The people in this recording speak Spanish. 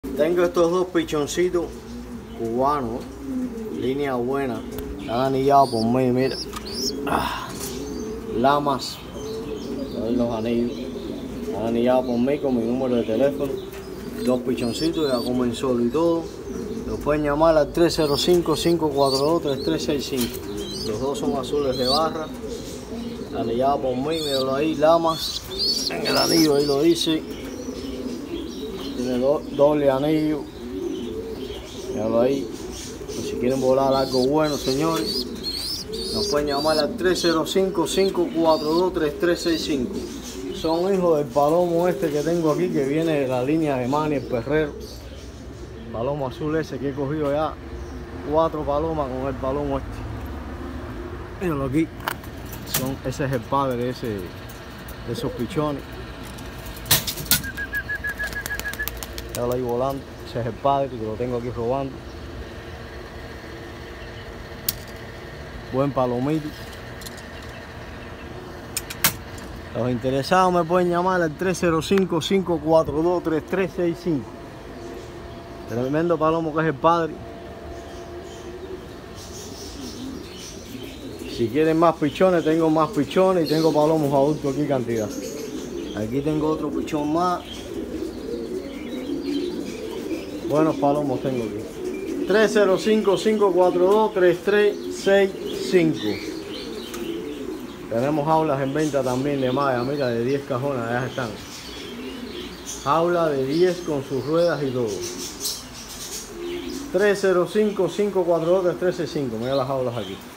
Tengo estos dos pichoncitos cubanos, línea buena, están anillados por mí, mira. Lamas, los anillos, están anillados por mí con mi número de teléfono. Dos pichoncitos, ya comen solo y todo. Los pueden llamar al 305-542-3365. Los dos son azules de barra, anillados por mí, míralo ahí, lamas. En el anillo ahí lo dice. Tiene doble anillo. Míralo ahí. Pues si quieren volar algo bueno, señores, nos pueden llamar al 305-542-3365. Son hijos del palomo este que tengo aquí, que viene de la línea de Manny el Perrero. Palomo azul ese que he cogido ya 4 palomas con el palomo este. Míralo aquí. Ese es el padre de esos pichones. Míralo ahí volando. Ese es el padre que lo tengo aquí robando. Buen palomito. Los interesados me pueden llamar al 305-542-3365. Tremendo palomo que es el padre. Si quieren más pichones, tengo más pichones y tengo palomos adultos aquí cantidad. Aquí tengo otro pichón más. Buenos palomos tengo aquí. 305-542-3365. Tenemos jaulas en venta también de malla, mira, de 10 cajones, allá están. Jaula de 10 con sus ruedas y todo. 305-542-3365, mira las jaulas aquí.